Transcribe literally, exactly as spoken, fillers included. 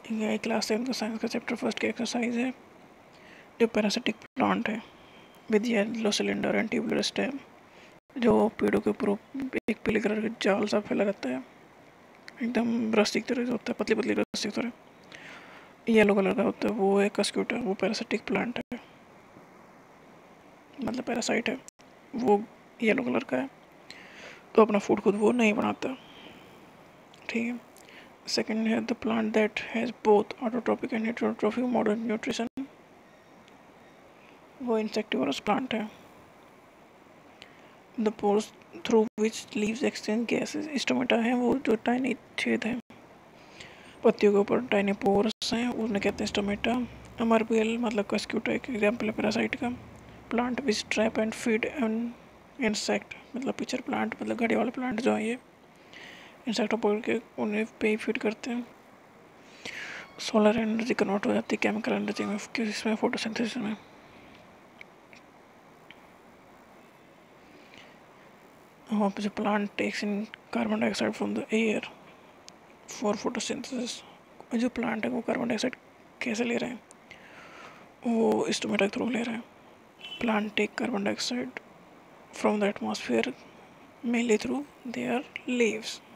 ये class seven का science का चैप्टर फर्स्ट की एक्सरसाइज है। जो पैरासिटिक प्लांट है with yellow cylinder and tubular stem, जो पेड़ों के ऊपर एक पीले कलर का जाल सा फैला रहता है, एकदम रस्सी की तरह होता है, पतली पतली रस्सी की तरह, येलो कलर का होता है, वो है कस्क्यूटा। वो पैरासिटिक प्लांट है, मतलब पैरासाइट है, वो येलो कलर का है, तो अपना फूड खुद वो नहीं बनाता। ठीक है। सेकेंड है the plant that has both autotrophic and heterotrophic modern nutrition, वो इंसेक्टिवरस प्लांट है। The pores through which leaves exchange gases, stomata है वो जो टाइनी छेद है पत्तियों के ऊपर, टाइनी पोर्स हैं, उन्हें कहते हैं स्टोमेटा। अमरबेल मतलब कस्क्यूटा एक एग्जाम्पल है पैरासाइट का। Plant which trap and feed an insect, मतलब पिचर प्लांट मतलब घड़े वाला प्लांट जो है ये इंसेक्ट पकड़ के उन्हें पे फीड करते हैं। सोलर एनर्जी कन्वर्ट हो जाती है केमिकल एनर्जी में, किसमें फोटोसिंथेसिस में। वहाँ पे जो plant takes in carbon dioxide from the air for photosynthesis, जो प्लांट है वो कार्बन डाइऑक्साइड कैसे ले रहे हैं, वो स्टोमेटा के थ्रू ले रहे हैं। Plant take carbon dioxide from the atmosphere mainly through their leaves.